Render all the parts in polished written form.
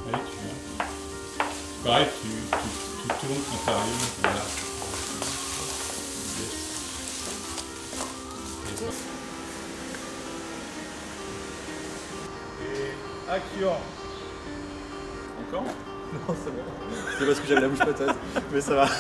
Allez, tu viens. Pareil, tu tournes quand tu arrives. Voilà. Et action. Encore? Non, c'est bon. C'est parce que j'avais la bouche patate, mais ça va.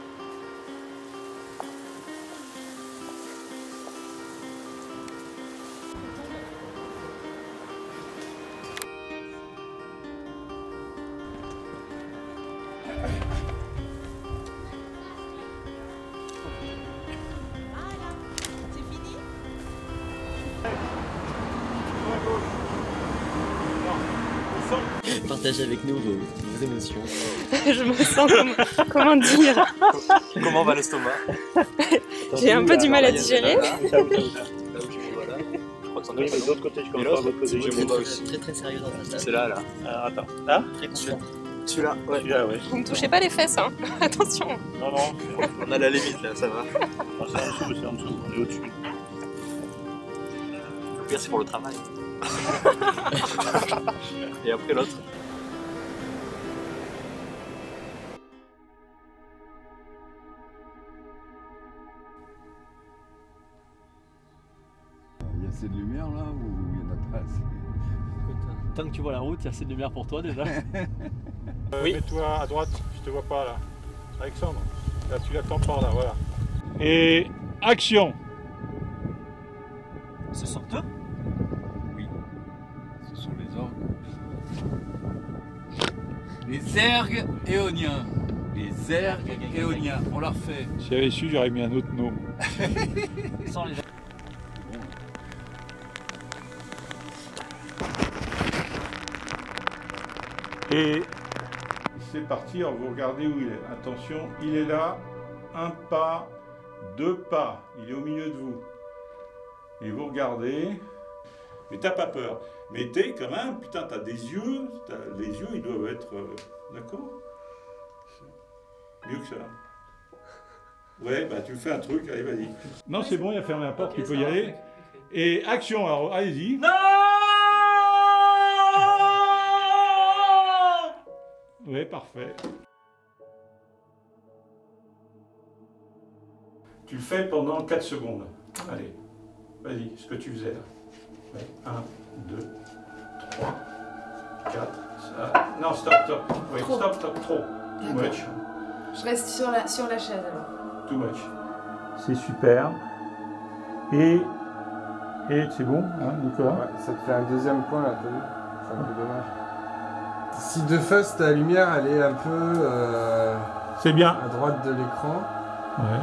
Partagez avec nous vos émotions. Je me sens comment dire. Comment va l'estomac? J'ai un peu du mal à digérer. Je crois que c'en est de l'autre côté, je commence par l'autre côté. Je suis très très sérieux dans ta table. C'est là, là. Alors attends. Là? Très conscient. Celui-là, ouais. Celui-là, ouais. Vous me touchez pas les fesses, hein. Attention. Non, non, on a la limite là, ça va. C'est en dessous, on est au-dessus. Le pire, c'est pour le travail. Et après l'autre. Il y a assez de lumière là ou il n'y en a pas assez? Tant que tu vois la route, il y a assez de lumière pour toi déjà. Oui. Mets-toi à droite, je te vois pas là. Alexandre, là tu l'attends par là, voilà. Et action. Ce sont eux? Oui, ce sont les orgues. Les ergues éoniens. Les ergues éoniens, on leur fait. Si j'avais su, j'aurais mis un autre nom. Sans les... Et c'est parti, alors vous regardez où il est. Attention, il est là, un pas, deux pas, il est au milieu de vous. Et vous regardez, mais t'as pas peur. Mais t'es quand même, putain, t'as des yeux, les yeux ils doivent être, d'accord? Mieux que ça. Ouais, bah tu fais un truc, allez vas-y. Non c'est bon, il a fermé la porte, okay, tu peux y aller. Et action, alors allez-y. Non! Oui, parfait. Tu le fais pendant 4 secondes. Allez, vas-y, ce que tu faisais là. Ouais. 1, 2, 3, 4. Ça... Non, stop, stop. Oui, stop, stop, trop. Too much. Je reste sur la chaise alors. Too much. C'est super. Et c'est bon, hein, Nicolas? Ouais, ça te fait un deuxième point là, t'as vu? C'est un peu dommage. Si de face ta lumière elle est un peu c'est bien à droite de l'écran. Ouais.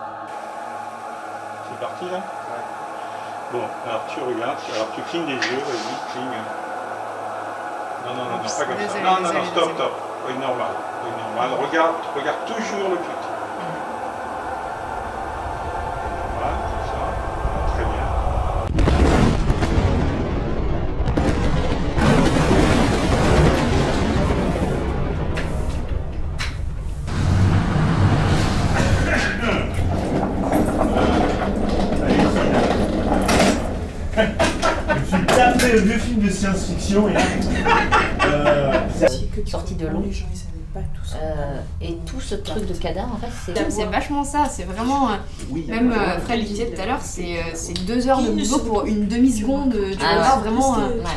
C'est parti là? Ouais. Bon, alors tu regardes, alors tu clignes des yeux, vas-y, cligne. Non, non, non, non, pas comme ça. Non, non, non, stop, stop. Oui, normal. Oui, normal. Regarde toujours le but. Normal, c'est ça. Ah, très bien. Je suis tapé le vieux film de science-fiction et sorti de l'eau. Et tout ce truc de cadavre, en fait, c'est vachement ça. C'est vraiment. Même Fred le disait tout à l'heure, c'est 2 heures de boulot pour une demi-seconde. Tu vas voir vraiment.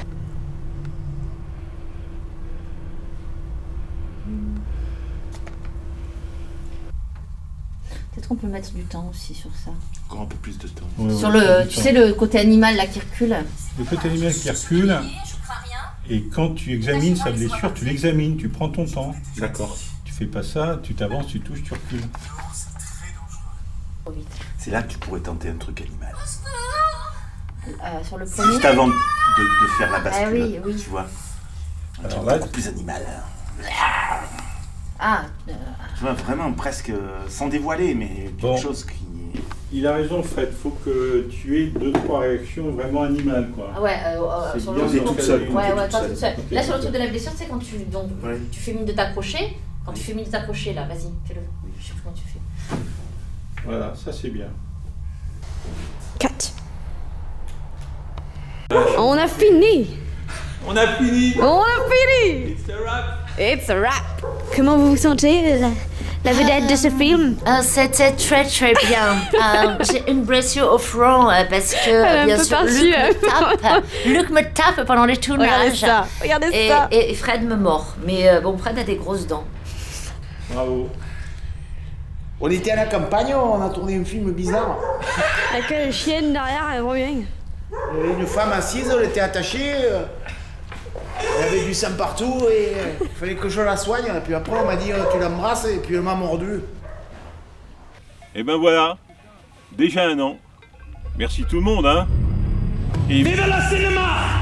Peut-être qu'on peut mettre du temps aussi sur ça. Encore un peu plus de temps. Ouais, sur le, tu sais, le côté animal là qui recule. Le côté animal qui recule. Et quand tu examines sa blessure, tu l'examines, tu prends ton temps. D'accord. Tu fais pas ça, tu t'avances, tu touches, tu recules. C'est là que tu pourrais tenter un truc animal. Sur le premier. Juste avant de faire la bascule, oui, oui. tu vois. Un Alors truc là, beaucoup plus animal. Ah. Tu vois, vraiment presque sans dévoiler, mais quelque chose qui... Il a raison, Fred. Faut que tu aies 2-3 réactions vraiment animales, quoi. Ah ouais, sur le truc. toute seule. Ouais, ouais, toi toute seule. Okay. Là, sur le truc de la blessure, tu sais, quand tu, donc, tu fais mine de t'accrocher. Quand tu fais mine de t'accrocher, là, vas-y, fais-le. Je sais plus comment tu fais. Voilà, ça c'est bien. 4. On a fini. On a fini. On a fini. It's a wrap. It's a wrap. Comment vous vous sentez, la vedette de ce film? C'était très très bien. J'ai une blessure au front parce que bien sûr Luc me tape pendant les tournages. Regardez ça. Et Fred me mord. Mais bon, Fred a des grosses dents. Bravo. On était à la campagne, on a tourné un film bizarre. Avec une chienne derrière, elle revient. Il y avait une femme assise, elle était attachée. Elle avait du sang partout et il fallait que je la soigne. Et puis après, on m'a dit tu l'embrasses et puis elle m'a mordu. Et ben voilà, déjà 1 an. Merci tout le monde, hein. Et... Vive le cinéma!